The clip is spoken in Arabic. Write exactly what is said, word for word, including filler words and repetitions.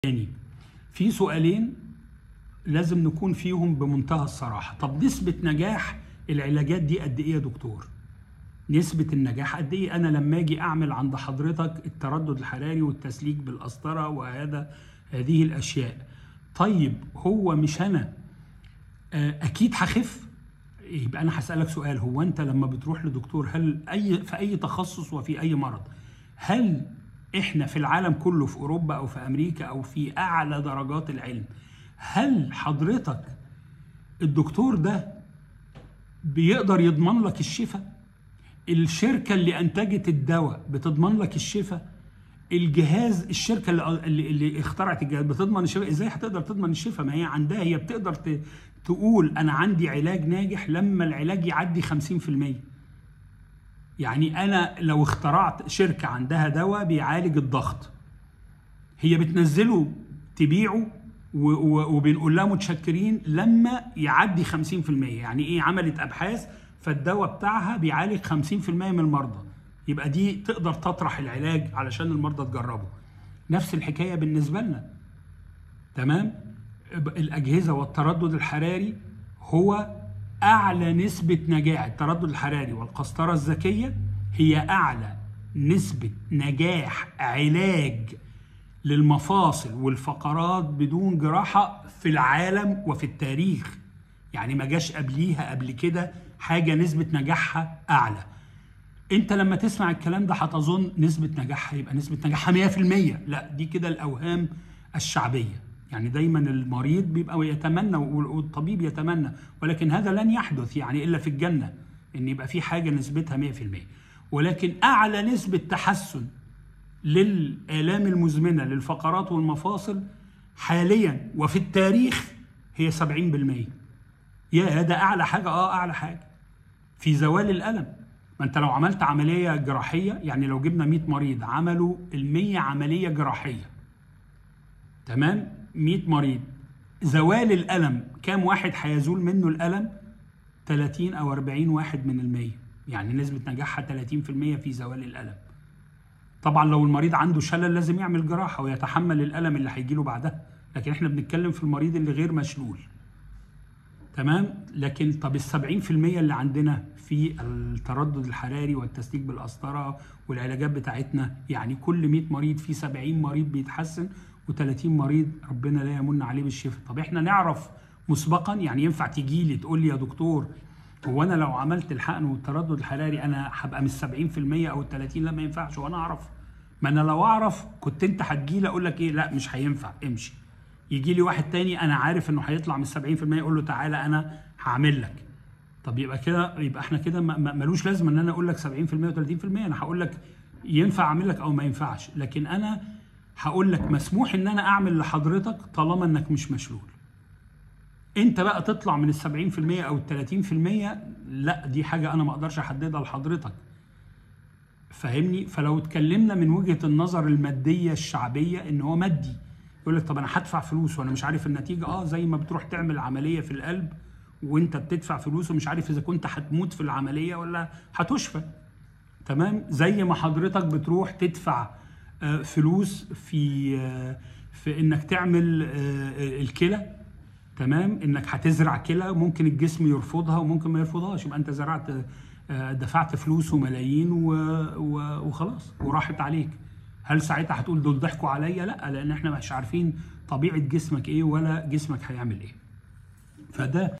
تاني في سؤالين لازم نكون فيهم بمنتهى الصراحة. طب نسبة نجاح العلاجات دي قد ايه يا دكتور؟ نسبة النجاح قد ايه؟ انا لما اجي اعمل عند حضرتك التردد الحراري والتسليك بالقسطرة وهذا هذه الاشياء، طيب هو مش انا اكيد هخف؟ يبقى انا هسألك سؤال، هو انت لما بتروح لدكتور هل اي في اي تخصص وفي اي مرض، هل احنا في العالم كله في اوروبا او في امريكا او في اعلى درجات العلم، هل حضرتك الدكتور ده بيقدر يضمن لك الشفاء؟ الشركة اللي انتجت الدواء بتضمن لك الشفاء؟ الجهاز الشركة اللي, اللي اخترعت الجهاز بتضمن الشفاء؟ ازاي هتقدر تضمن الشفاء؟ ما هي عندها، هي بتقدر تقول انا عندي علاج ناجح لما العلاج يعدي خمسين في المية. يعني انا لو اخترعت شركة عندها دواء بيعالج الضغط، هي بتنزله تبيعه وبنقول لها متشكرين لما يعدي خمسين في المية. يعني ايه؟ عملت ابحاث فالدواء بتاعها بيعالج خمسين في المية من المرضى، يبقى دي تقدر تطرح العلاج علشان المرضى تجربه. نفس الحكاية بالنسبة لنا، تمام؟ الأجهزة والتردد الحراري هو أعلى نسبة نجاح. التردد الحراري والقسطرة الذكية هي أعلى نسبة نجاح علاج للمفاصل والفقرات بدون جراحة في العالم وفي التاريخ. يعني ما جاش قبليها قبل كده حاجة نسبة نجاحها أعلى. انت لما تسمع الكلام ده هتظن نسبة نجاحها يبقى نسبة نجاحها مية في المية. لا، دي كده الأوهام الشعبية. يعني دايما المريض بيبقى يتمنى والطبيب يتمنى، ولكن هذا لن يحدث يعني إلا في الجنة إن يبقى في حاجة نسبتها مية في المية. ولكن أعلى نسبة تحسن للآلام المزمنة للفقرات والمفاصل حاليا وفي التاريخ هي سبعين بالمية. يا هذا أعلى حاجة؟ آه أعلى حاجة في زوال الألم. ما انت لو عملت عملية جراحية، يعني لو جبنا مية مريض عملوا المية عملية جراحية، تمام؟ مية مريض، زوال الألم كام واحد هيزول منه الألم؟ تلاتين أو أربعين واحد من المية. يعني نسبة نجاحها تلاتين في المية في زوال الألم. طبعا لو المريض عنده شلل لازم يعمل جراحة ويتحمل الألم اللي هيجيله بعدها، لكن احنا بنتكلم في المريض اللي غير مشلول، تمام؟ لكن طب السبعين في المية اللي عندنا في التردد الحراري والتسليك بالقسطرة والعلاجات بتاعتنا، يعني كل مية مريض في سبعين مريض بيتحسن وتلاتين مريض ربنا لا يمن عليه بالشفاء. طب احنا نعرف مسبقا؟ يعني ينفع تيجي لي تقول لي يا دكتور هو انا لو عملت الحقن والتردد الحراري انا هبقى من السبعين في المية او التلاتين؟ لا، ما ينفعش. وانا اعرف؟ ما انا لو اعرف كنت انت هتجي لي اقول لك ايه؟ لا مش هينفع، امشي. يجي لي واحد تاني انا عارف انه هيطلع من السبعين في المية اقول له تعالى انا هعمل لك. طب يبقى كده، يبقى احنا كده ملوش لازمه ان انا اقول لك سبعين في المية وتلاتين في المية. انا هقول لك ينفع اعمل لك او ما ينفعش، لكن انا هقول لك مسموح ان انا اعمل لحضرتك طالما انك مش مشلول. انت بقى تطلع من السبعين في المية او التلاتين في المية، لا دي حاجه انا ما اقدرش احددها لحضرتك، فاهمني؟ فلو اتكلمنا من وجهه النظر الماديه الشعبيه ان هو مادي، يقول لك طب انا هدفع فلوس وانا مش عارف النتيجه. اه، زي ما بتروح تعمل عمليه في القلب وانت بتدفع فلوس ومش عارف اذا كنت هتموت في العمليه ولا هتشفى، تمام؟ زي ما حضرتك بتروح تدفع فلوس في في انك تعمل الكلى، تمام؟ انك هتزرع كلى، ممكن الجسم يرفضها وممكن ما يرفضهاش، يبقى انت زرعت دفعت فلوس وملايين وخلاص وراحت عليك. هل ساعتها هتقول دول ضحكوا عليا؟ لا، لان احنا مش عارفين طبيعه جسمك ايه ولا جسمك هيعمل ايه. فده